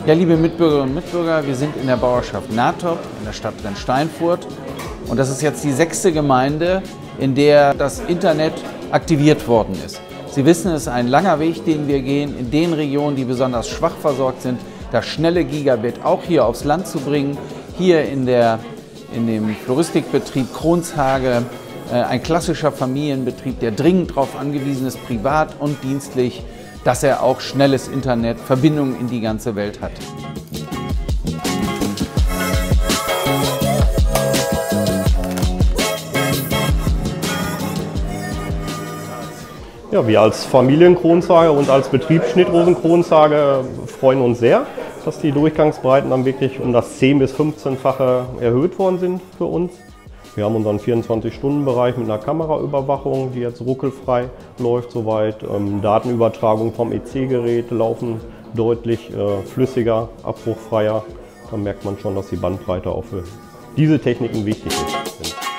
Ja, liebe Mitbürgerinnen und Mitbürger, wir sind in der Bauerschaft Nathop in der Stadt Brennsteinfurt und das ist jetzt die 6. Gemeinde, in der das Internet aktiviert worden ist. Sie wissen, es ist ein langer Weg, den wir gehen, in den Regionen, die besonders schwach versorgt sind, das schnelle Gigabit auch hier aufs Land zu bringen. Hier in dem Floristikbetrieb Kronshage, ein klassischer Familienbetrieb, der dringend darauf angewiesen ist, privat und dienstlich, dass er auch schnelles Internet, Verbindungen in die ganze Welt hat. Ja, wir als Familienkronshage und als Betrieb Schnittrosenkronshage freuen uns sehr, dass die Durchgangsbreiten dann wirklich um das 10- bis 15-fache erhöht worden sind für uns. Wir haben unseren 24-Stunden-Bereich mit einer Kameraüberwachung, die jetzt ruckelfrei läuft soweit. Datenübertragung vom EC-Gerät laufen deutlich flüssiger, abbruchfreier. Da merkt man schon, dass die Bandbreite auch für diese Techniken wichtig ist.